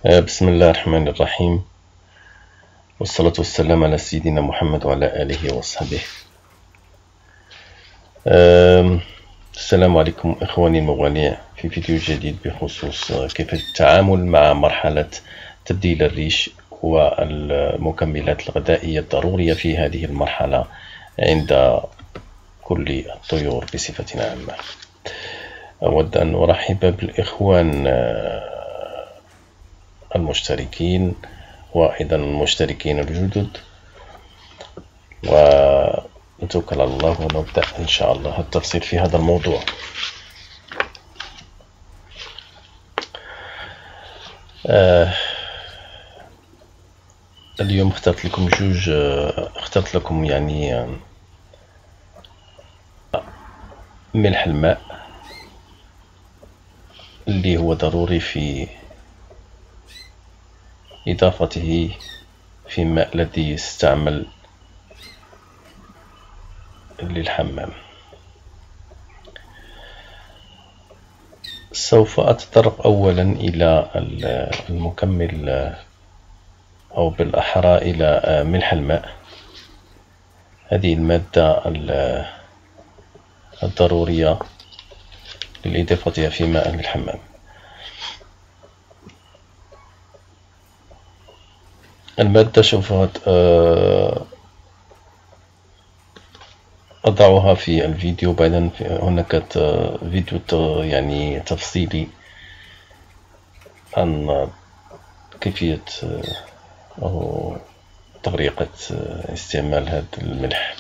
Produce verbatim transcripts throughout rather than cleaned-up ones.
آه، بسم الله الرحمن الرحيم، والصلاة والسلام على سيدنا محمد وعلى آله وصحبه. آم، السلام عليكم إخواني الموالين في فيديو جديد بخصوص كيف التعامل مع مرحلة تبديل الريش والمكملات الغذائية الضرورية في هذه المرحلة عند كل الطيور بصفة عامة. أود أن أرحب بالإخوان المشتركين وأيضا المشتركين الجدد، ونتوكل على الله ونبدأ إن شاء الله التفصيل في هذا الموضوع. آه اليوم اخترت لكم جوج آه اخترت لكم يعني آه ملح الماء اللي هو ضروري في إضافته في الماء الذي يستعمل للحمام. سوف أتطرق أولا إلى المكمل أو بالأحرى إلى ملح الماء، هذه المادة الضرورية لإضافتها في ماء الحمام. المادة سوف أضعها في الفيديو، بعدا هناك فيديو يعني تفصيلي عن كيفية أو طريقة استعمال هذا الملح.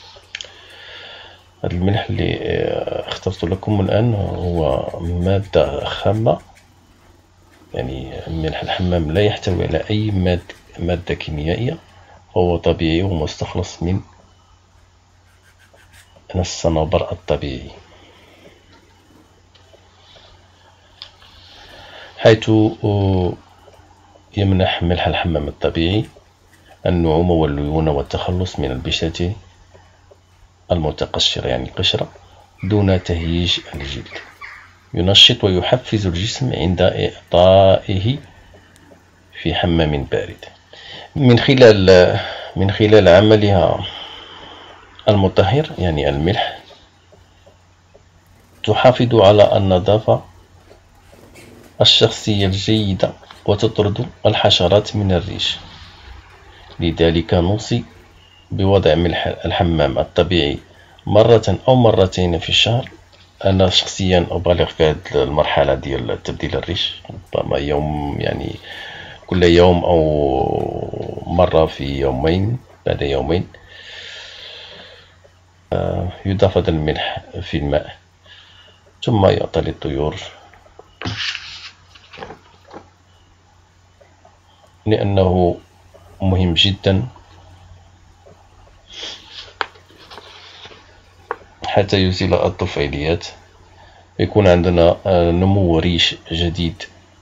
هذا الملح اللي اخترت لكم الآن هو مادة خامة، يعني ملح الحمام لا يحتوي على أي مادة مادة كيميائية، هو طبيعي ومستخلص من الصنوبر الطبيعي، حيث يمنح ملح الحمام الطبيعي النعومة والليونة والتخلص من البشرة المتقشرة يعني القشرة دون تهييج الجلد، ينشط ويحفز الجسم عند إعطائه في حمام بارد. من خلال من خلال عملها المطهر يعني الملح تحافظ على النظافة الشخصية الجيدة وتطرد الحشرات من الريش، لذلك نوصي بوضع ملح الحمام الطبيعي مرة أو مرتين في الشهر. أنا شخصيا أبالغ في هذه المرحلة ديال تبديل الريش، ربما يوم يعني كل يوم أو مرة في يومين بعد يومين يضاف هذا الملح في الماء ثم يعطى للطيور، لأنه مهم جدا حتى يزيل الطفيليات، يكون عندنا نمو ريش جديد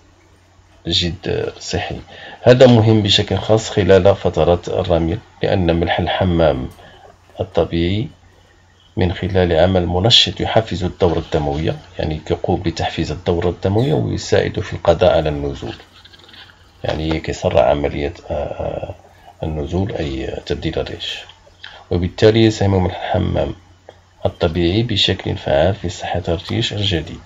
جد صحي. هذا مهم بشكل خاص خلال فترات الرمي، لأن ملح الحمام الطبيعي من خلال عمل منشط يحفز الدورة الدموية، يعني يقوم بتحفيز الدورة الدموية ويساعد في القضاء على النزول، يعني كيسرع عملية النزول أي تبديل الريش، وبالتالي يساهم ملح الحمام الطبيعي بشكل فعال في صحة الريش الجديد.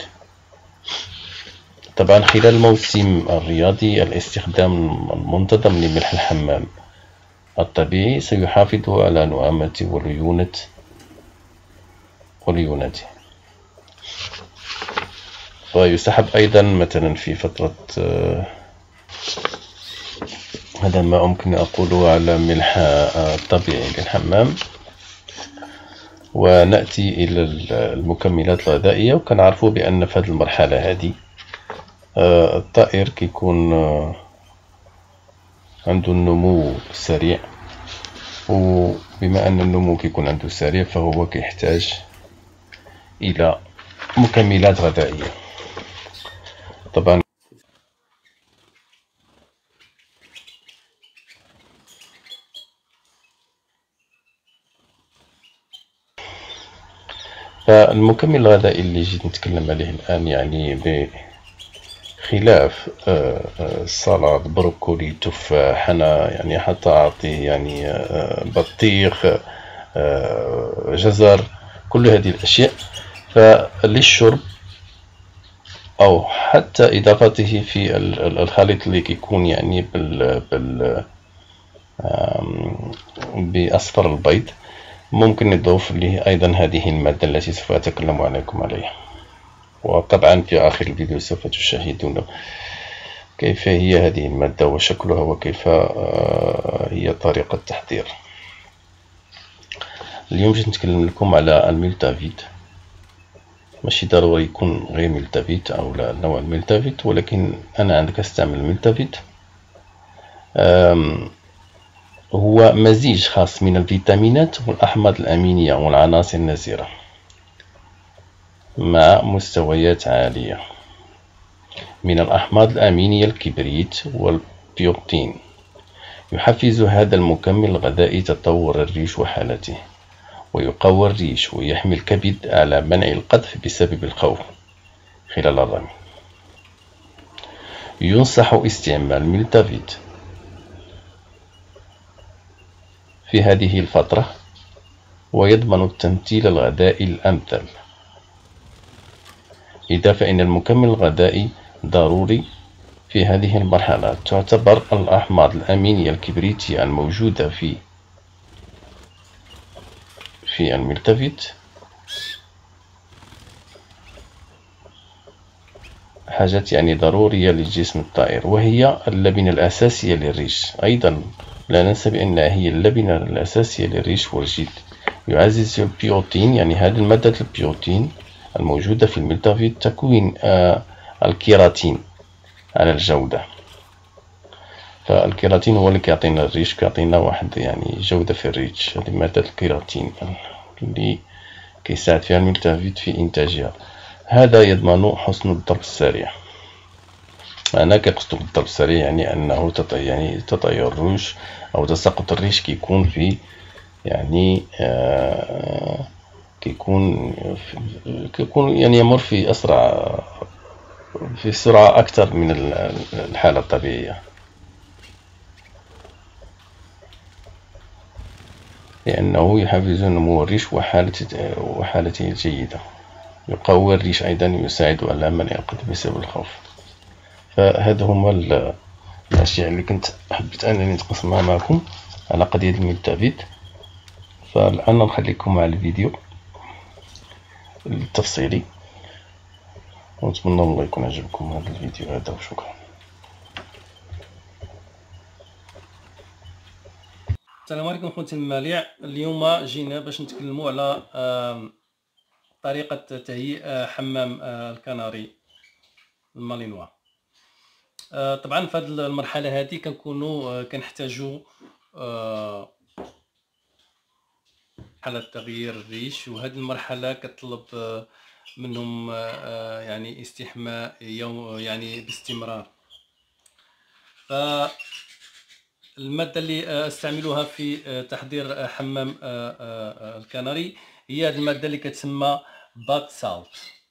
طبعا خلال الموسم الرياضي الاستخدام المنتظم لملح الحمام الطبيعي سيحافظ على نعومة وليونة وليونته، ويسحب أيضا مثلا في فترة هذا ما أمكن أقوله على ملح الطبيعي للحمام. ونأتي إلى المكملات الغذائية، وكنعرفوا بأن في هذه المرحلة هذه الطائر كيكون عنده النمو سريع، وبما أن النمو كيكون عنده سريع فهو كيحتاج إلى مكملات غذائية. طبعا فالمكمل الغذائي اللي جيت نتكلم عليه الآن يعني خلاف السلطة بروكولي تفاح، أنا يعني حتى أعطيه يعني بطيخ جزر، كل هذه الأشياء. فللشرب أو حتى إضافته في الخليط اللي كيكون يعني بال, بال بأصفر البيض، ممكن نضيف له أيضا هذه المادة التي سوف أتكلم عليكم عليها. وطبعا في آخر الفيديو سوف تشاهدون كيف هي هذه المادة وشكلها وكيف هي طريقة التحضير. اليوم جيت نتكلم لكم على الميلتافيت. ماشي ضروري يكون غير ميلتافيت أو لا نوع الميلتافيت، ولكن أنا عندك أستعمل الميلتافيت. هو مزيج خاص من الفيتامينات والأحماض الأمينية والعناصر النزيرة مع مستويات عالية من الأحماض الأمينية الكبريت والبيوتين. يحفز هذا المكمل الغذائي تطور الريش وحالته، ويقوي الريش ويحمي الكبد على منع القذف بسبب الخوف خلال الرمي. ينصح استعمال ميلتافيت في هذه الفترة ويضمن التمثيل الغذائي الأمثل. لذا فإن المكمل الغذائي ضروري في هذه المرحلة. تعتبر الأحماض الأمينية الكبريتية الموجودة في في الميلتافيت حاجات يعني ضرورية للجسم الطائر، وهي اللبنة الأساسية للريش. أيضا لا ننسى بأنها هي اللبنة الأساسية للريش والجلد. يعزز البيوتين، يعني هذه المادة البيوتين الموجودة في الميلتافيت تكوين آه الكيراتين على الجودة. فالكيراتين هو اللي كيعطينا الريش، كيعطينا واحد يعني جودة في الريش. هذه مادة الكيراتين اللي كيساعد فيها الميلتافيت في إنتاجها. هذا يضمن حسن الضرب السريع. أنا كيقصد بالضرب السريع يعني أنه يعني تطير الريش أو تساقط الريش كيكون في يعني آه كيكون كيكون يعني يمر في أسرع في سرعة أكثر من الحالة الطبيعية، لأنه يحفز نمو الريش وحالته الجيدة. يقوي الريش أيضا، يساعد على منع القذف بسبب الخوف. فهذا هما الأشياء اللي كنت حبيت أنني نتقسمها معكم على قضية الميلتافيت. فالآن نخليكم مع الفيديو التفصيلي، ونتمنى الله يكون عجبكم هذا الفيديو هذا، وشكرا. السلام عليكم خوتي الماليع. اليوم جينا باش نتكلموا على طريقة تهيئ حمام الكناري المالينوا. طبعا في هذه المرحلة هذه كنكونوا كنحتاجوا مرحلة تغيير الريش، وهذه المرحلة كتطلب منهم يعني استحماء يوم يعني باستمرار. فالمادة اللي استعملوها في تحضير حمام الكناري هي هذه المادة اللي كتسمى باك سالت.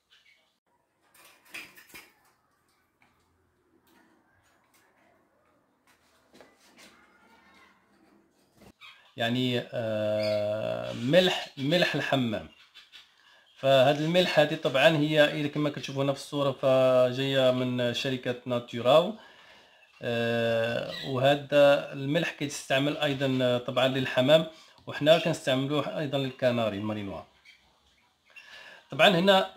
يعني ملح ملح الحمام. فهاد الملح هذه طبعا هي إذا كما كتشوفوا هنا في الصورة فجايه من شركة ناتوراو. وهذا الملح كيستعمل ايضا طبعا للحمام، وحنا كنستعملوه ايضا للكناري المارينوا. طبعا هنا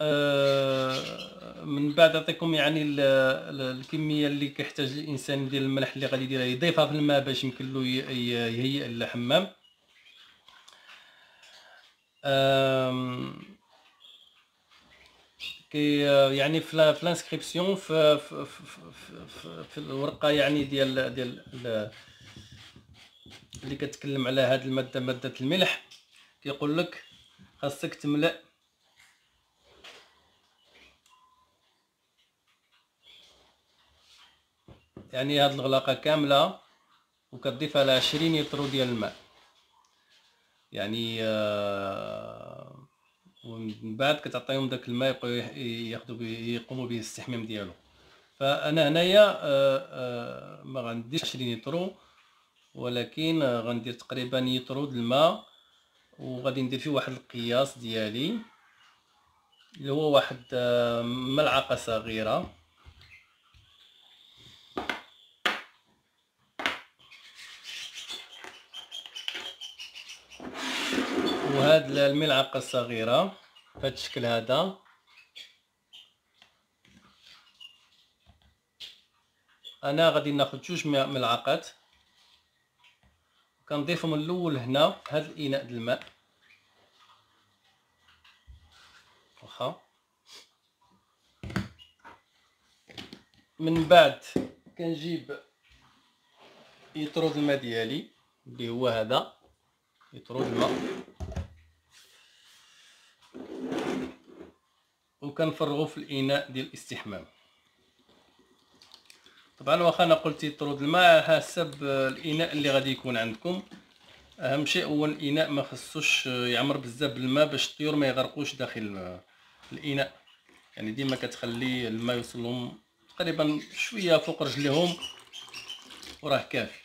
من بعد نعطيكم يعني الكميه اللي كيحتاج الانسان ديال الملح اللي غادي يديرها، يضيفها في الماء باش يمكن له يهيئ الحمام. كي يعني في الانسكريبسيون في, في, في, في الورقه يعني ديال ديال اللي كتكلم على هذه الماده ماده الملح، كيقول لك خاصك تملأ يعني هذه الغلاقه كامله، وكتضيفها على عشرين لتر ديال الماء يعني. آه ومن بعد كتعطيهم داك الماء يبقاو ياخذوا يقوموا به الاستحمام ديالو. فانا هنايا آه، آه، ما غنديرش عشرين لتر، ولكن آه، غندير تقريبا لتر د الماء، وغادي ندير فيه واحد القياس ديالي اللي هو واحد آه، ملعقه صغيره. وهاد الملعقه الصغيره بهذا الشكل هذا انا غادي ناخذ جوج ملعقات، كنضيفهم الاول هنا في هذا الاناء د الماء. واخا من بعد كنجيب يطرو د الماء ديالي اللي هو هذا يطرو د الماء، وكنفرغو في الاناء ديال الاستحمام. طبعا واخا انا قلت يطرو د الماء حسب الاناء اللي غادي يكون عندكم. اهم شيء هو الاناء ما خصوش يعمر بزاف بالماء باش الطيور ما يغرقوش داخل الاناء، يعني ديما كتخلي الماء يوصلهم تقريبا شويه فوق رجليهم وراه كافي.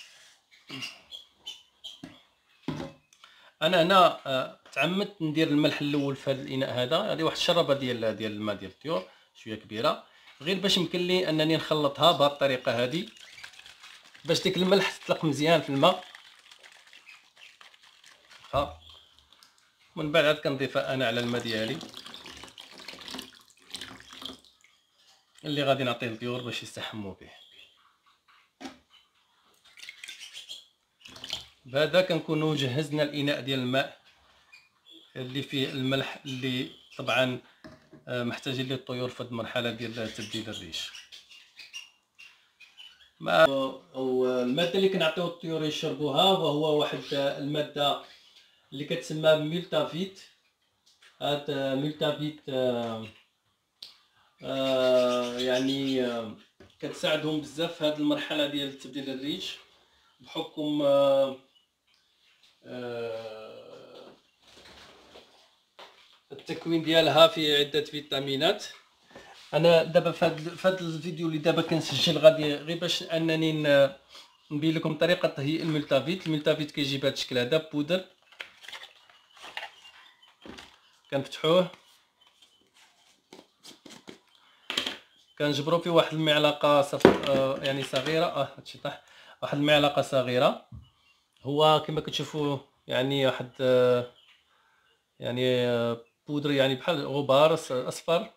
انا هنا آه، تعمدت ندير الملح الاول في هذا الاناء هذا، هذه واحد الشربه ديال ديال الماء ديال الطيور شويه كبيره، غير باش يمكن لي انني نخلطها بهذه الطريقه هذه باش ديك الملح تطلق مزيان في الماء. ها من بعد عاد كنضيفها انا على الماء ديالي اللي غادي نعطيه للطيور باش يستحموا به. بهذا كنكونوا جهزنا الاناء ديال الماء اللي فيه الملح اللي طبعا محتاجين ليه الطيور في هذه المرحله ديال تبديل الريش. ما او الماده اللي كنعطيو الطيور يشربوها وهو واحد الماده اللي كتسمى ميلتافيت. هاد ميلتافيت آه آه يعني آه كتساعدهم بزاف في هذه المرحله ديال تبديل الريش بحكم آه آه التكوين ديالها في عده فيتامينات. انا دابا في هذا الفيديو اللي دابا كنسجل غادي غير باش انني نبين لكم طريقه تهيئ الملتافيت. الملتافيت كيجي بهذا الشكل هذا بودر، كنفتحوه كنجبروا فيه واحد المعلقه صفر آه يعني صغيره اه هادشي طاح واحد المعلقه صغيره. هو كما كتشوفوا يعني واحد آه يعني آه بودر يعني بحال غبار اصفر.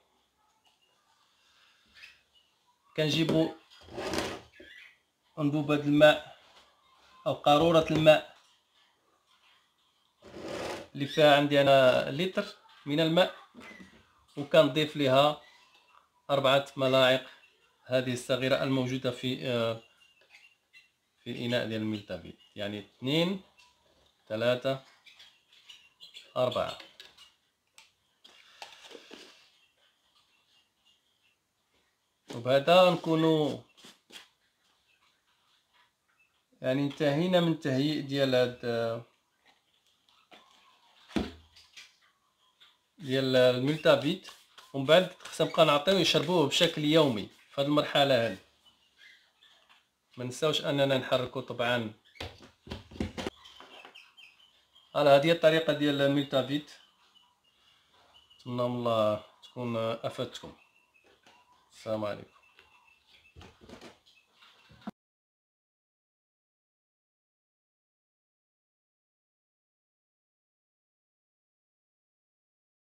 كنجيبوا انبوبه الماء او قاروره الماء اللي فيها عندي انا لتر من الماء، وكنضيف لها أربعة ملاعق هذه الصغيرة الموجودة في في الإناء ديال الميلتافيت، يعني اثنين ثلاثة أربعة. وبهذا نكونوا يعني انتهينا من تهيئ ديال هاد ديال الميلتافيت. ومن بعد خصنا نبقى نعطيوه يشربوه بشكل يومي في هذه المرحله هذه. ما نساوش اننا نحركو طبعا. على هذه الطريقه ديال الميلتافيت، نتمنى الله تكون افادتكم. السلام عليكم.